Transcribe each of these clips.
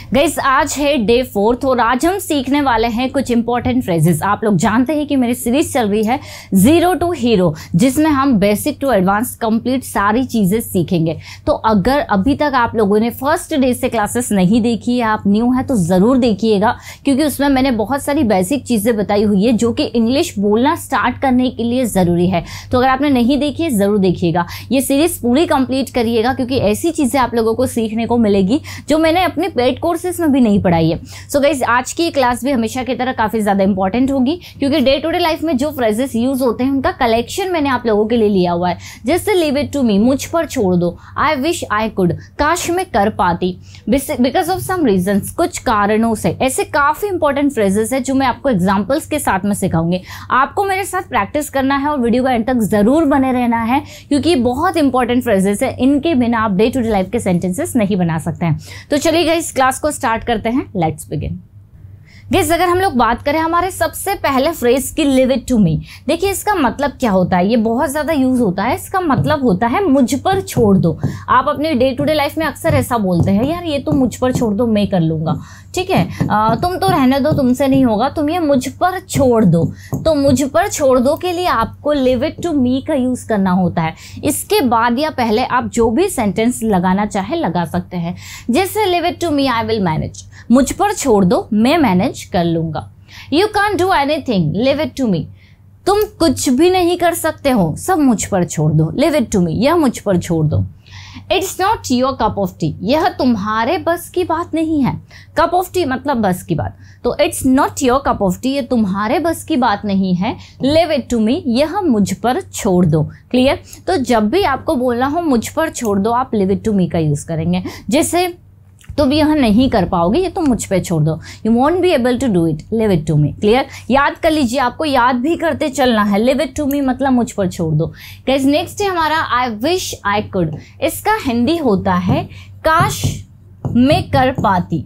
Guys आज है day 4 और आज हम सीखने वाले हैं कुछ इंपॉर्टेंट फ्रेजेस। आप लोग जानते हैं कि मेरी सीरीज चल रही है जीरो टू हीरो, जिसमें हम बेसिक टू एडवांस कंप्लीट सारी चीजें सीखेंगे। तो अगर अभी तक आप लोगों ने फर्स्ट डे से क्लासेस नहीं देखी है, आप न्यू है तो जरूर देखिएगा, क्योंकि उसमें मैंने बहुत सारी बेसिक चीजें बताई हुई है जो कि इंग्लिश बोलना स्टार्ट करने के लिए जरूरी है। तो अगर आपने नहीं देखी है जरूर देखिएगा, ये सीरीज पूरी कंप्लीट करिएगा, क्योंकि ऐसी चीजें आप लोगों को सीखने को मिलेगी जो मैंने अपने पेड कोर्सेज में भी नहीं पढ़ाई है। सो गाइस आज की क्लास भी हमेशा की तरह काफी ज्यादा इंपॉर्टेंट होगी, क्योंकि डे टू डे लाइफ में जो फ्रेजेस यूज होते हैं उनका कलेक्शन मैंने आप लोगों के लिए लिया हुआ है। जैसे लीव इट टू मी, मुझ पर छोड़ दो, आई विश आई कुड, काश मैं कर पाती, बिकॉज ऑफ सम रीजंस, कुछ कारणों से। ऐसे काफी इंपॉर्टेंट फ्रेजेस है जो मैं आपको एग्जाम्पल्स के साथ में सिखाऊंगी। आपको मेरे साथ प्रैक्टिस करना है और वीडियो का एंड तक जरूर बने रहना है, क्योंकि ये बहुत इंपॉर्टेंट फ्रेजेस है, इनके बिना आप डे टू डे लाइफ के सेंटेंसेस नहीं बना सकते हैं। तो चलिए गाइस क्लास को स्टार्ट करते हैं, लेट्स बिगिन। गाइस अगर हम लोग बात करें हमारे सबसे पहले फ्रेज की लिव इट टू मी, देखिए इसका मतलब क्या होता है, ये बहुत ज़्यादा यूज होता है। इसका मतलब होता है मुझ पर छोड़ दो। आप अपनी डे टू डे लाइफ में अक्सर ऐसा बोलते हैं, यार ये तो मुझ पर छोड़ दो, मैं कर लूँगा, ठीक है, तुम तो रहने दो, तुमसे नहीं होगा, तुम ये मुझ पर छोड़ दो। तो मुझ पर छोड़ दो के लिए आपको लिव इट टू मी का यूज करना होता है। इसके बाद या पहले आप जो भी सेंटेंस लगाना चाहे लगा सकते हैं। जैसे leave it to me I will manage, मुझ पर छोड़ दो, मैं मैनेज कर लूंगा। You can do anything, leave it to me, तुम कुछ भी नहीं कर सकते हो, सब मुझ पर छोड़ दो, लिव इट टू मी, यह मुझ पर छोड़ दो। It's not your cup of tea, यह तुम्हारे बस की बात नहीं है। कप ऑफ टी मतलब बस की बात, तो it's not your cup of tea, ये तुम्हारे बस की बात नहीं है। लिव इट टू मी, यह मुझ पर छोड़ दो। क्लियर? तो जब भी आपको बोलना हो मुझ पर छोड़ दो, आप लिव इट टू मी का यूज करेंगे। जैसे तुम यह नहीं कर पाओगे, ये तो मुझ पे छोड़ दो, you won't be able to do it, leave it to me. Clear? याद कर लीजिए, आपको याद भी करते चलना है। लिव इट टू मी मतलब मुझ पर छोड़ दो। गाइस नेक्स्ट है हमारा आई विश आई कुड, इसका हिंदी होता है काश मैं कर पाती,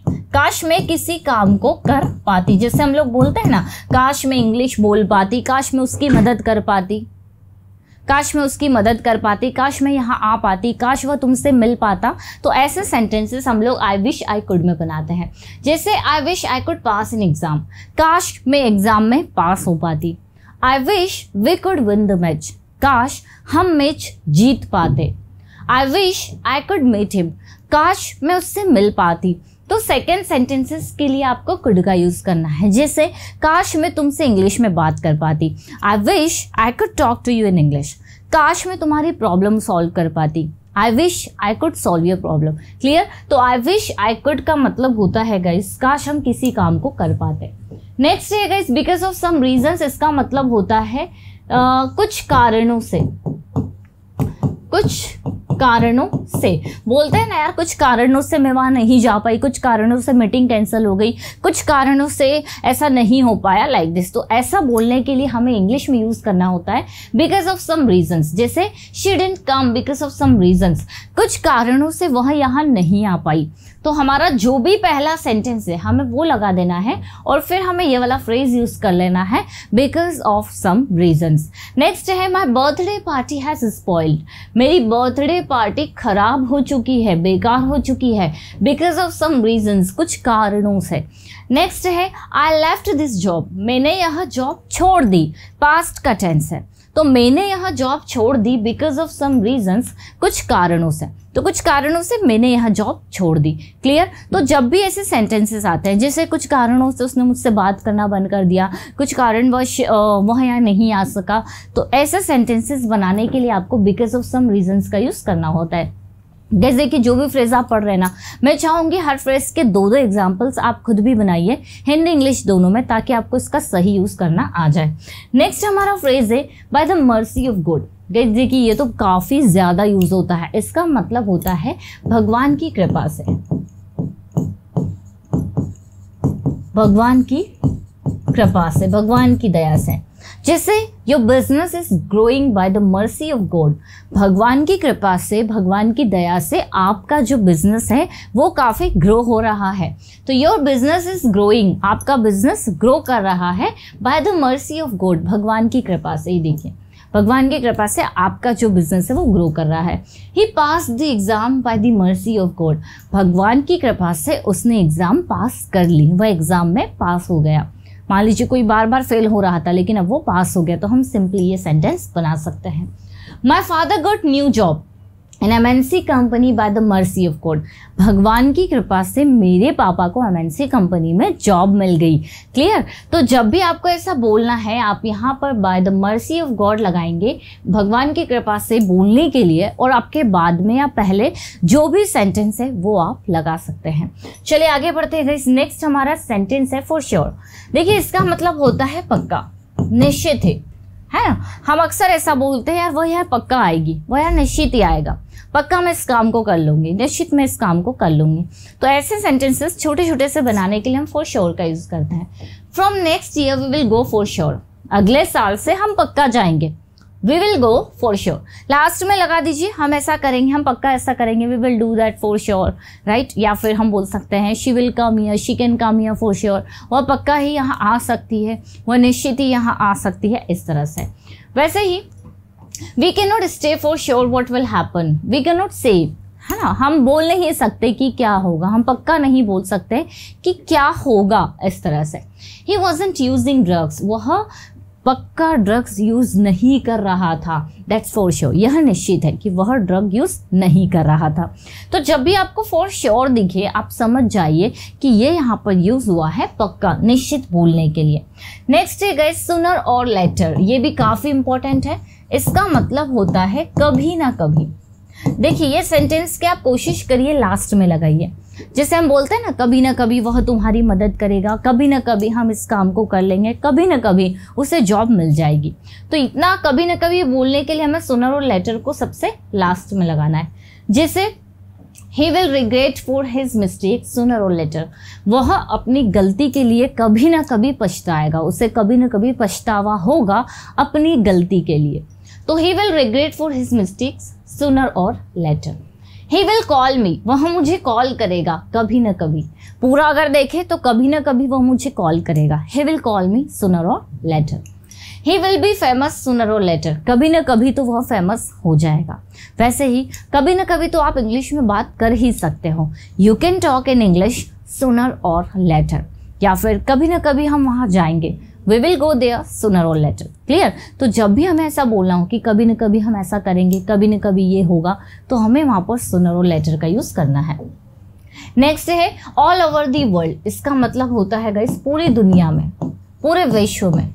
काश मैं किसी काम को कर पाती। जैसे हम लोग बोलते हैं ना, काश मैं इंग्लिश बोल पाती, काश मैं उसकी मदद कर पाती, काश मैं उसकी मदद कर पाती, काश मैं यहाँ आ पाती, काश वह तुमसे मिल पाता। तो ऐसे सेंटेंसेस हम लोग आई विश आई कुड में बनाते हैं। जैसे I wish I could pass in exam, काश मैं एग्जाम में पास हो पाती। I wish we could win the match, काश हम मैच जीत पाते। I wish I could meet him, काश मैं उससे मिल पाती। तो सेकेंड सेंटेंसेस के लिए आपको कुड का यूज करना है। जैसे काश मैं तुमसे इंग्लिश में बात कर पाती, I wish I could talk to you in English, काश मैं तुम्हारी प्रॉब्लम सॉल्व कर पाती। I wish I could solve your problem. Clear? तो आई विश आई कुड का मतलब होता है गाइस काश हम किसी काम को कर पाते। नेक्स्ट है guys because of some reasons, इसका मतलब होता है कुछ कारणों से, कुछ कारणों से। बोलते हैं ना यार, कुछ कारणों से मैं वहाँ नहीं जा पाई, कुछ कारणों से मीटिंग कैंसिल हो गई, कुछ कारणों से ऐसा नहीं हो पाया, लाइक दिस। तो ऐसा बोलने के लिए हमें इंग्लिश में यूज करना होता है बिकॉज ऑफ सम रीजंस। जैसे she didn't come because of some reasons, कुछ कारणों से वह यहाँ नहीं आ पाई। तो हमारा जो भी पहला सेंटेंस है हमें वो लगा देना है और फिर हमें ये वाला फ्रेज यूज कर लेना है because of some reasons. Next है my birthday party has spoiled, मेरी बर्थडे पार्टी खराब हो चुकी है, बेकार हो चुकी है, बिकॉज ऑफ सम रीजंस, कुछ कारणों से। नेक्स्ट है आई लेफ्ट दिस जॉब, मैंने यह जॉब छोड़ दी, पास्ट का टेंस है, तो मैंने यह जॉब छोड़ दी बिकॉज ऑफ सम रीजंस, कुछ कारणों से। तो कुछ कारणों से मैंने यह जॉब छोड़ दी। क्लियर? तो जब भी ऐसे सेंटेंसेस आते हैं, जैसे कुछ कारणों से उसने मुझसे बात करना बंद कर दिया, कुछ कारणवश वह यहाँ नहीं आ सका, तो ऐसे सेंटेंसेस बनाने के लिए आपको बिकॉज ऑफ सम रीजंस का यूज करना होता है। जैसे कि जो भी फ्रेज आप पढ़ रहे हैं ना, मैं चाहूँगी हर फ्रेज के दो एग्जाम्पल्स आप खुद भी बनाइए, हिंदी इंग्लिश दोनों में, ताकि आपको इसका सही यूज़ करना आ जाए। नेक्स्ट हमारा फ्रेज है by the mercy of God. देखिए ये तो काफ़ी ज़्यादा यूज होता है, इसका मतलब होता है भगवान की कृपा से, भगवान की कृपा से, भगवान की दया से। जैसे your business is growing by the mercy of God, भगवान की कृपा से, भगवान की दया से आपका जो बिजनेस है वो काफ़ी ग्रो हो रहा है। तो योर बिजनेस इज ग्रोइंग, आपका बिजनेस ग्रो कर रहा है by the mercy of God, भगवान की कृपा से। ही देखिए भगवान की कृपा से आपका जो बिजनेस है वो ग्रो कर रहा है। He pass the exam by the mercy of God, भगवान की कृपा से उसने एग्जाम पास कर ली, वह एग्जाम में पास हो गया। मान लीजिए कोई बार बार फेल हो रहा था लेकिन अब वो पास हो गया, तो हम सिंपली ये सेंटेंस बना सकते हैं। My father got new job in MNC company by the mercy of God, भगवान की कृपा से मेरे पापा को एमएनसी कंपनी में जॉब मिल गई। क्लियर? तो जब भी आपको ऐसा बोलना है आप यहाँ पर by the mercy of God लगाएंगे, भगवान की कृपा से बोलने के लिए, और आपके बाद में या पहले जो भी सेंटेंस है वो आप लगा सकते हैं। चलिए आगे बढ़ते हैं गाइस। नेक्स्ट हमारा सेंटेंस है फॉर श्योर। देखिए इसका मतलब होता है पक्का, निश्चित है ना। हम अक्सर ऐसा बोलते हैं यार वो यार पक्का आएगी, वो यार निश्चित ही आएगा, पक्का मैं इस काम को कर लूँगी, निश्चित मैं इस काम को कर लूँगी। तो ऐसे सेंटेंसेस छोटे छोटे से बनाने के लिए हम फॉर श्योर का यूज़ करते हैं। From next year we will go for sure, अगले साल से हम पक्का जाएंगे। We will go for sure, last में लगा दीजिए हम ऐसा करेंगे, हम पक्का ऐसा करेंगे, we will do that for sure, right. या फिर हम बोल सकते हैं she will come here, she can come here for sure, वह पक्का ही यहाँ आ सकती है, वह निश्चित ही यहाँ आ सकती है, इस तरह से। वैसे ही we can not stay for sure what will happen, we can not say, है ना, हम बोल नहीं सकते कि क्या होगा, हम पक्का नहीं बोल सकते कि क्या होगा, इस तरह से। ही वॉजंट यूजिंग ड्रग्स, वह पक्का ड्रग्स यूज नहीं कर रहा था, दैट्स फॉर श्योर, यह निश्चित है कि वह ड्रग यूज नहीं कर रहा था। तो जब भी आपको फॉर श्योर दिखे आप समझ जाइए कि ये यहाँ पर यूज हुआ है पक्का, निश्चित बोलने के लिए। नेक्स्ट है गाइस सूनर और लेटर, ये भी काफ़ी इंपॉर्टेंट है। इसका मतलब होता है कभी ना कभी। देखिए ये सेंटेंस के आप कोशिश करिए लास्ट में लगाइए, जैसे हम बोलते हैं ना कभी ना कभी वह तुम्हारी मदद करेगा, कभी ना कभी हम इस काम को कर लेंगे, कभी ना कभी उसे जॉब मिल जाएगी। तो इतना कभी ना कभी बोलने के लिए हमें सूनर और लेटर को सबसे लास्ट में लगाना है। जैसे he will regret for his mistake sooner और लेटर, वह अपनी गलती के लिए कभी ना कभी पछताएगा, उसे कभी ना कभी पछतावा होगा अपनी गलती के लिए। तो he will regret for his mistakes sooner और later. He will call me, वह मुझे कॉल करेगा कभी ना कभी, पूरा अगर देखें तो कभी ना कभी वह मुझे कॉल करेगा। He will call me sooner और later. He will be famous sooner और लेटर, कभी ना कभी तो वह फेमस हो जाएगा। वैसे ही कभी ना कभी तो आप इंग्लिश में बात कर ही सकते हो, you can talk in English sooner और लेटर। या फिर कभी ना कभी हम वहाँ जाएंगे, we will go there sooner और लेटर। क्लियर? तो जब भी हमें ऐसा बोलना हो कि कभी न कभी हम ऐसा करेंगे, कभी न कभी ये होगा, तो हमें वहाँ पर सूनर और लेटर का यूज़ करना है। नेक्स्ट है ऑल ओवर दी वर्ल्ड, इसका मतलब होता है गाइस पूरी दुनिया में, पूरे विश्व में,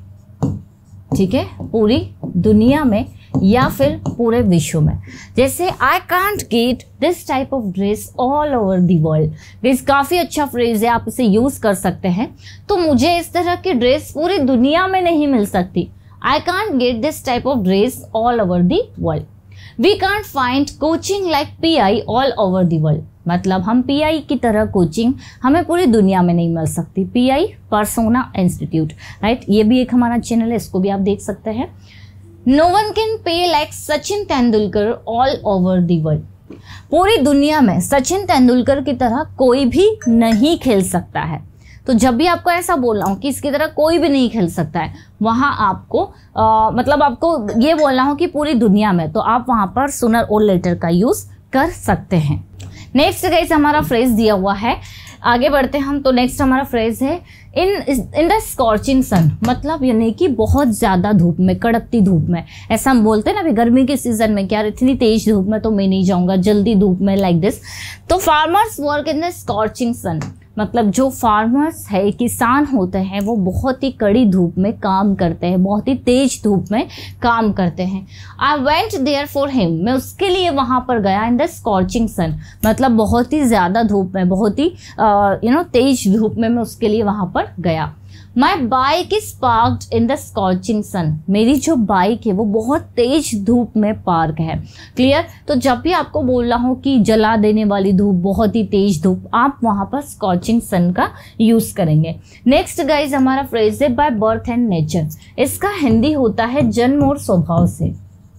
ठीक है, पूरी दुनिया में या फिर पूरे विश्व में। जैसे I can't get this type of dress all over the world, this काफ़ी अच्छा फ्रेज है, आप इसे यूज़ कर सकते हैं। तो मुझे इस तरह की ड्रेस पूरी दुनिया में नहीं मिल सकती, I can't get this type of dress all over the world. We can't find coaching like PI all over the world, मतलब हम PI की तरह कोचिंग हमें पूरी दुनिया में नहीं मिल सकती। PI पर्सोना इंस्टीट्यूट, राइट, ये भी एक हमारा चैनल है, इसको भी आप देख सकते हैं। No one can pay like Sachin Tendulkar all over the world, पूरी दुनिया में सचिन तेंदुलकर की तरह कोई भी नहीं खेल सकता है। तो जब भी आपको ऐसा बोलना हो कि इसकी तरह कोई भी नहीं खेल सकता है, वहाँ आपको मतलब आपको ये बोलना हो कि पूरी दुनिया में, तो आप वहाँ पर सूनर और लेटर का यूज़ कर सकते हैं। नेक्स्ट गाइस हमारा फ्रेज दिया हुआ है, आगे बढ़ते हैं हम। तो नेक्स्ट हमारा फ्रेज है इन द स्कॉर्चिंग सन, मतलब यानी कि बहुत ज़्यादा धूप में, कड़कती धूप में। ऐसा हम बोलते हैं ना अभी गर्मी के सीज़न में, क्या इतनी तेज धूप में तो मैं नहीं जाऊँगा, जल्दी धूप में, लाइक दिस। तो farmers work in the scorching sun, मतलब जो फार्मर्स है, किसान होते हैं, वो बहुत ही कड़ी धूप में काम करते हैं, बहुत ही तेज धूप में काम करते हैं। I went there for him, मैं उसके लिए वहाँ पर गया इन द स्कॉर्चिंग सन, मतलब बहुत ही ज़्यादा धूप में, बहुत ही तेज धूप में मैं उसके लिए वहाँ पर गया। My bike is parked in the scorching sun, मेरी जो बाइक है वो बहुत तेज धूप में पार्क है। क्लियर? तो जब भी आपको बोलना हो कि जला देने वाली धूप, बहुत ही तेज धूप, आप वहाँ पर स्कॉर्चिंग सन का यूज़ करेंगे। नेक्स्ट गाइज हमारा फ्रेज है बाय बर्थ एंड नेचर, इसका हिंदी होता है जन्म और स्वभाव से।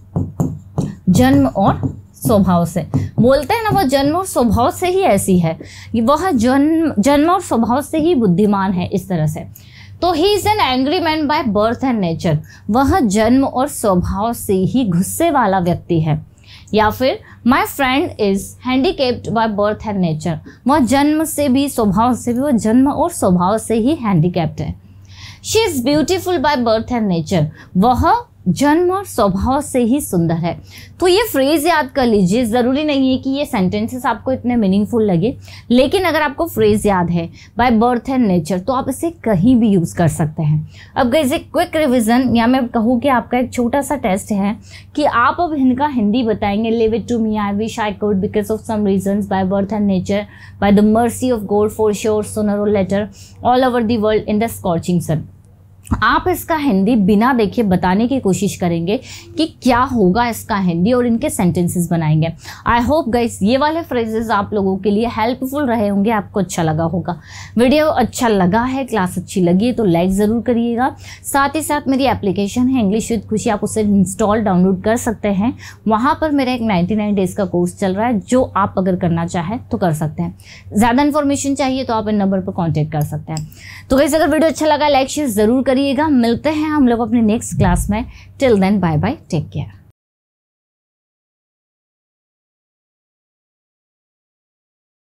जन्म और स्वभाव से बोलते हैं ना, वह जन्म और स्वभाव से ही ऐसी है, वह जन्म और स्वभाव से ही बुद्धिमान है, इस तरह से। तो he is an angry man by birth and nature, वह जन्म और स्वभाव से ही गुस्से वाला व्यक्ति है। या फिर my friend is handicapped by birth and nature, वह जन्म से भी स्वभाव से भी, वह जन्म और स्वभाव से ही हैंडीकेप्ड है। She is beautiful by birth and nature, वह जन्म और स्वभाव से ही सुंदर है। तो ये फ्रेज याद कर लीजिए, ज़रूरी नहीं है कि ये सेंटेंसेस आपको इतने मीनिंगफुल लगे, लेकिन अगर आपको फ्रेज याद है बाय बर्थ एंड नेचर तो आप इसे कहीं भी यूज़ कर सकते हैं। अब गाइस एक क्विक रिवीजन, या मैं कहूँ कि आपका एक छोटा सा टेस्ट है कि आप अब इनका हिंदी बताएंगे। Leave it to me, I wish I could, because of some reasons, by birth and nature, by the mercy of God, for sure, sooner और later, all over the world, in the scorching sun. आप इसका हिंदी बिना देखे बताने की कोशिश करेंगे कि क्या होगा इसका हिंदी, और इनके सेंटेंसेस बनाएंगे। आई होप गाइस ये वाले फ्रेजेस आप लोगों के लिए हेल्पफुल रहे होंगे, आपको अच्छा लगा होगा। वीडियो अच्छा लगा है, क्लास अच्छी लगी है तो लाइक ज़रूर करिएगा। साथ ही साथ मेरी एप्लीकेशन है इंग्लिश विद खुशी, आप उसे इंस्टॉल डाउनलोड कर सकते हैं। वहाँ पर मेरा एक 99 डेज़ का कोर्स चल रहा है, जो आप अगर करना चाहें तो कर सकते हैं। ज़्यादा इन्फॉर्मेशन चाहिए तो आप इन नंबर पर कॉन्टैक्ट कर सकते हैं। तो गाइस अगर वीडियो अच्छा लगा लाइक शेयर ज़रूर करिएगा। मिलते हैं हम लोग अपने नेक्स्ट क्लास में। Till then bye bye, take care.